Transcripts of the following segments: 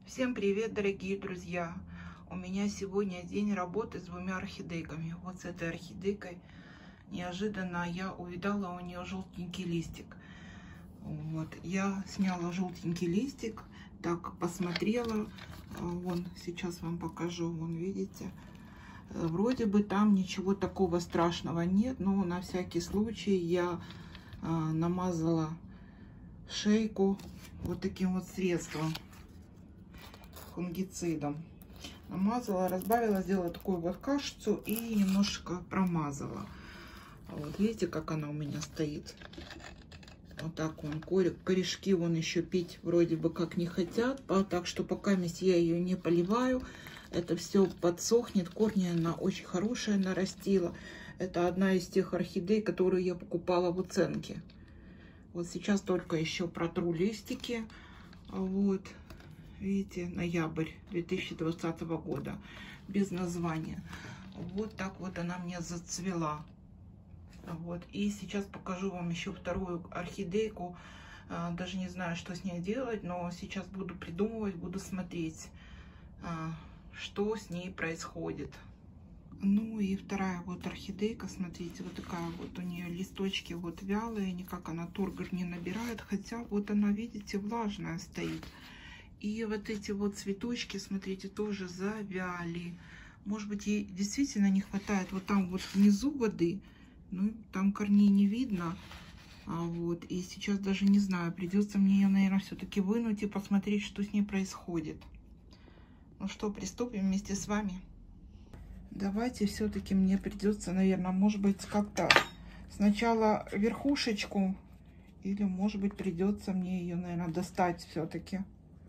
Всем привет, дорогие друзья! У меня сегодня день работы с двумя орхидейками. Вот с этой орхидейкой неожиданно я увидала у нее желтенький листик. Вот, я сняла желтенький листик, так посмотрела. Вон, сейчас вам покажу, вон, видите. Вроде бы там ничего такого страшного нет, но на всякий случай я намазала шейку вот таким вот средством, фунгицидом. Намазала, разбавила, сделала такую вот кашицу и немножко промазала. Вот видите, как она у меня стоит. Вот так вон корешки вон еще пить вроде бы как не хотят, так что пока я ее не поливаю, это все подсохнет. Корни она очень хорошая нарастила. Это одна из тех орхидей, которую я покупала в уценке. Вот сейчас только еще протру листики. Вот. Видите, ноябрь 2020 года, без названия. Вот так вот она мне зацвела. Вот. И сейчас покажу вам еще вторую орхидейку. Даже не знаю, что с ней делать, но сейчас буду придумывать, буду смотреть, что с ней происходит. Ну и вторая вот орхидейка, смотрите, вот такая вот у нее листочки вот вялые, никак она тургор не набирает, хотя вот она, видите, влажная стоит. И вот эти вот цветочки, смотрите, тоже завяли. Может быть, ей действительно не хватает вот там вот внизу воды. Ну, там корней не видно. Вот. И сейчас даже не знаю, придется мне ее, наверное, все-таки вынуть и посмотреть, что с ней происходит. Ну что, приступим вместе с вами. Давайте все-таки мне придется, наверное, может быть, как-то сначала верхушечку. Или, может быть, придется мне ее, наверное, достать все-таки.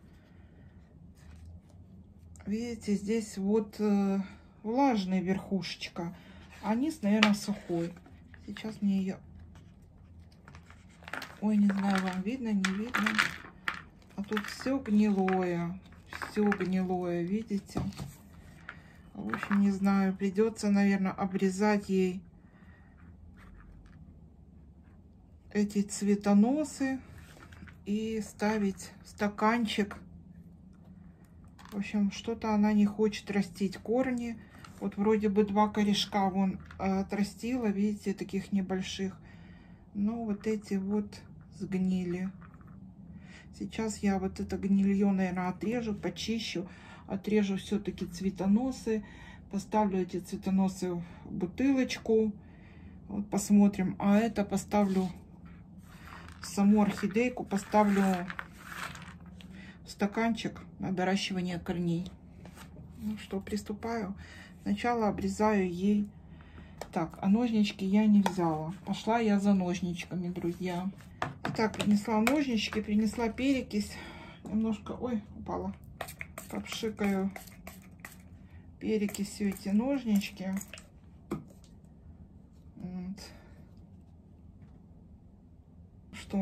Видите, здесь вот влажная верхушечка, а низ, наверное, сухой. Сейчас мне ее... Ой, не знаю, вам видно, не видно. А тут все гнилое, видите? В общем, не знаю, придется, наверное, обрезать ей эти цветоносы и ставить в стаканчик. В общем, что-то она не хочет растить корни. Вот вроде бы два корешка вон отрастила, видите, таких небольших. Но вот эти вот сгнили. Сейчас я вот это гнилье, наверное, отрежу, почищу. Отрежу все-таки цветоносы. Поставлю эти цветоносы в бутылочку. Вот посмотрим. А это поставлю, саму орхидейку поставлю стаканчик на доращивание корней. Ну что, приступаю. Сначала обрезаю ей. Так, а ножнички я не взяла. Пошла я за ножничками, друзья. Итак, принесла ножнички, принесла перекись. Немножко, ой, упала. Попшикаю перекисью эти ножнички. Вот. Что?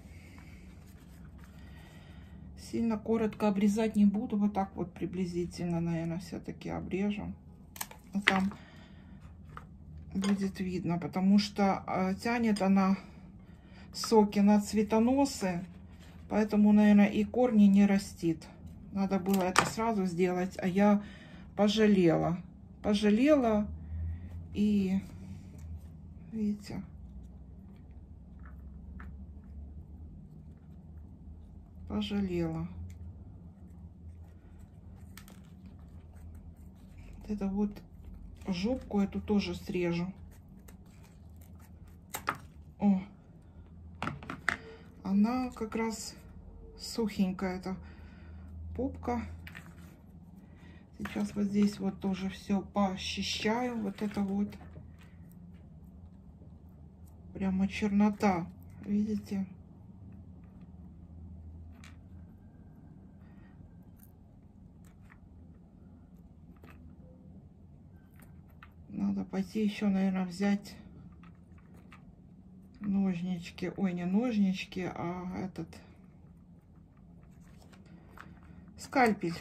Сильно коротко обрезать не буду. Вот так вот приблизительно, наверное, все-таки обрежу. А там будет видно, потому что тянет она соки на цветоносы. Поэтому, наверное, и корни не растит. Надо было это сразу сделать, а я пожалела. Пожалела и, видите... Пожалела. Вот это вот жопку эту тоже срежу. О, она как раз сухенькая, эта попка. Сейчас вот здесь вот тоже все поочищаю. Вот это вот прямо чернота, видите? Надо пойти еще, наверное, взять ножнички. Ой, не ножнички, а этот скальпель.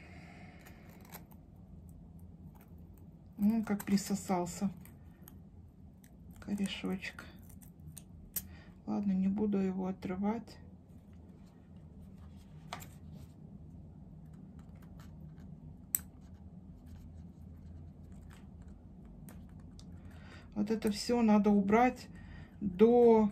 Ну, как присосался корешочек. Ладно, не буду его отрывать. Вот это все надо убрать до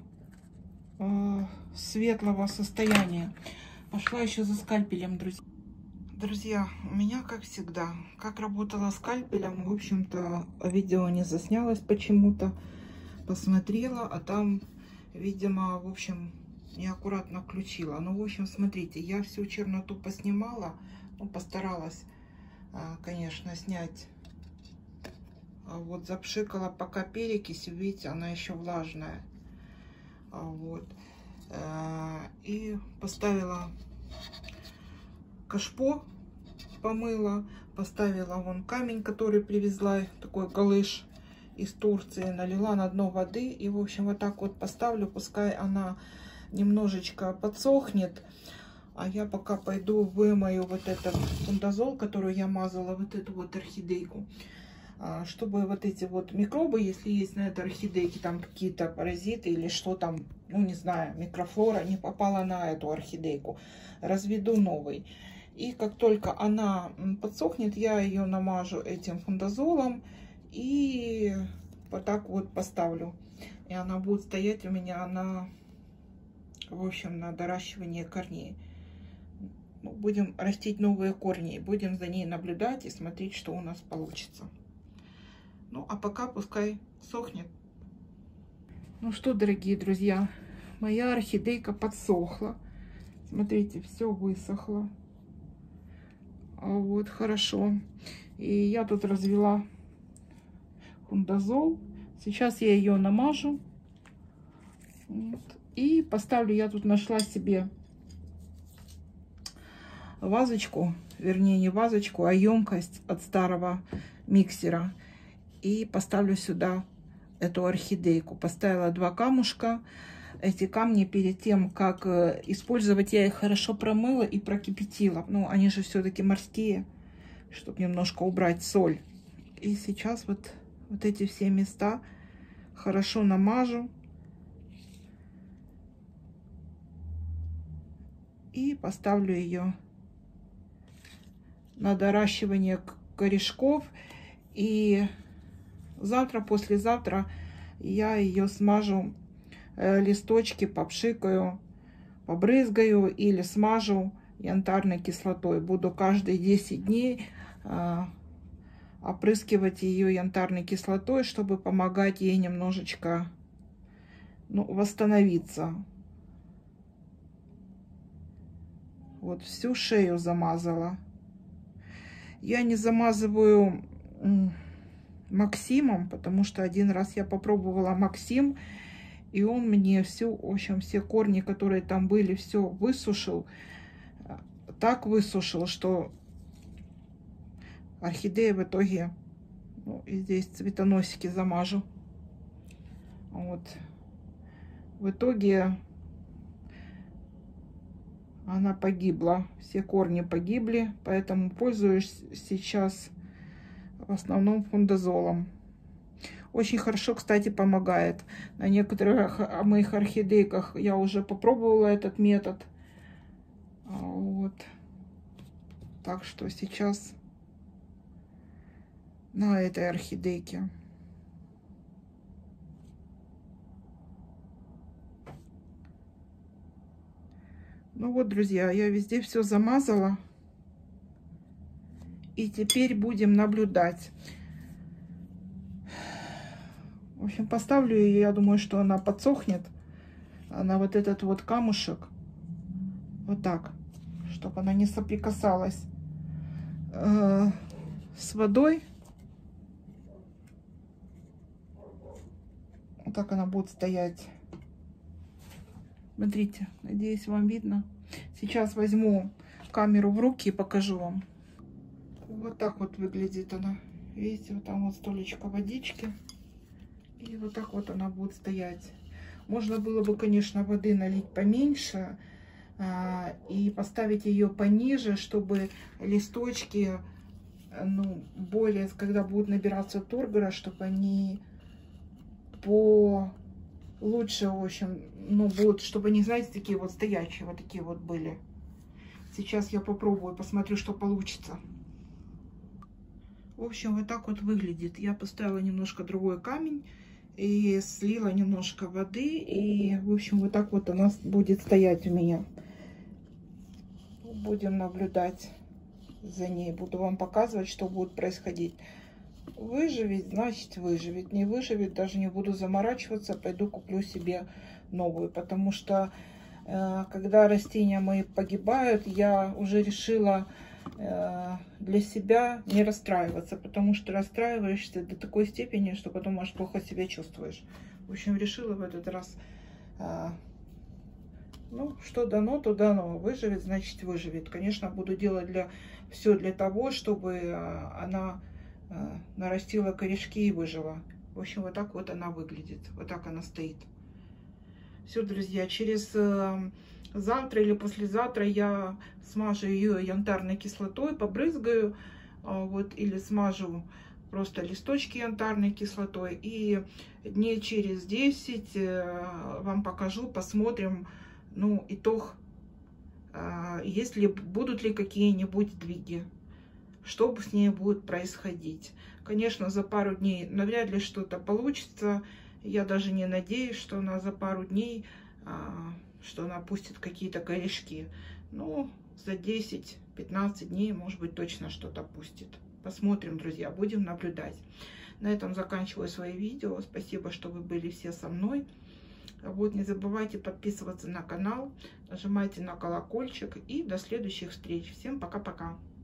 светлого состояния. Пошла еще за скальпелем, друзья. Друзья, у меня, как всегда, как работала скальпелем, в общем-то, видео не заснялось почему-то. Посмотрела, а там, видимо, в общем, неаккуратно включила. Ну, в общем, смотрите, я всю черноту поснимала, ну, постаралась, конечно, снять. Вот, запшикала пока перекись, видите, она еще влажная. Вот. И поставила кашпо, помыла, поставила вон камень, который привезла, такой галыш из Турции, налила на дно воды. И, в общем, вот так вот поставлю, пускай она немножечко подсохнет. А я пока пойду вымою вот этот фундазол, который я мазала, вот эту вот орхидейку. Чтобы вот эти вот микробы, если есть на этой орхидейке там какие-то паразиты или что там, ну не знаю, микрофлора, не попала на эту орхидейку, разведу новый. И как только она подсохнет, я ее намажу этим фундазолом и вот так вот поставлю. И она будет стоять у меня на, в общем, на доращивание корней. Будем растить новые корни, будем за ней наблюдать и смотреть, что у нас получится. Ну, а пока пускай сохнет. Ну что, дорогие друзья, моя орхидейка подсохла. Смотрите, все высохло. Вот, хорошо. И я тут развела фундазол. Сейчас я ее намажу. Вот. И поставлю, я тут нашла себе вазочку, вернее не вазочку, а емкость от старого миксера. И поставлю сюда эту орхидейку. Поставила 2 камушка. Эти камни перед тем, как использовать, я их хорошо промыла и прокипятила. Ну, они же все-таки морские, чтобы немножко убрать соль. И сейчас вот эти все места хорошо намажу. И поставлю ее на доращивание корешков. И завтра, послезавтра я ее смажу, листочки попшикаю, побрызгаю или смажу янтарной кислотой. Буду каждые 10 дней опрыскивать ее янтарной кислотой, чтобы помогать ей немножечко, ну, восстановиться. Вот всю шею замазала. Я не замазываю Максимом, потому что один раз я попробовала Максим, и он мне в общем, все корни, которые там были, все высушил. Так высушил, что орхидея в итоге, ну, и здесь цветоносики замажу. Вот. В итоге она погибла. Все корни погибли, поэтому пользуюсь сейчас в основном фундазолом. Очень хорошо, кстати, помогает. На некоторых моих орхидейках я уже попробовала этот метод. Вот. Так что сейчас на этой орхидейке. Ну вот, друзья, я везде все замазала. И теперь будем наблюдать. В общем, поставлю ее, я думаю, что она подсохнет. На вот этот вот камушек. Вот так. Чтобы она не соприкасалась с водой. Вот так она будет стоять. Смотрите, надеюсь, вам видно. Сейчас возьму камеру в руки и покажу вам. Вот так вот выглядит она. Видите, вот там вот столечко водички. И вот так вот она будет стоять. Можно было бы, конечно, воды налить поменьше и поставить ее пониже, чтобы листочки, ну, более, когда будут набираться тургора, чтобы они лучше, в общем, ну, будут, чтобы они, знаете, такие вот стоячие, вот такие вот были. Сейчас я попробую, посмотрю, что получится. В общем, вот так вот выглядит. Я поставила немножко другой камень И слила немножко воды. И, в общем, вот так вот она будет стоять у меня. Будем наблюдать за ней. Буду вам показывать, что будет происходить. Выживет, значит выживет. Не выживет, даже не буду заморачиваться. Пойду куплю себе новую. Потому что, когда растения мои погибают, я уже решила для себя не расстраиваться. Потому что расстраиваешься до такой степени, что потом аж плохо себя чувствуешь. В общем, решила в этот раз... Ну, что дано, то дано. Выживет, значит выживет. Конечно, буду делать все для того, чтобы она нарастила корешки и выжила. В общем, вот так вот она выглядит. Вот так она стоит. Все, друзья, через завтра или послезавтра я смажу ее янтарной кислотой, побрызгаю. Вот, или смажу просто листочки янтарной кислотой. И дней через 10 вам покажу, посмотрим, ну, итог, если будут ли какие-нибудь сдвиги, что с ней будет происходить. Конечно, за пару дней навряд ли что-то получится. Я даже не надеюсь, что она за пару дней, что она пустит какие-то корешки. Ну, за 10-15 дней, может быть, точно что-то пустит. Посмотрим, друзья, будем наблюдать. На этом заканчиваю свои видео. Спасибо, что вы были все со мной. Вот, не забывайте подписываться на канал, нажимайте на колокольчик и до следующих встреч. Всем пока-пока.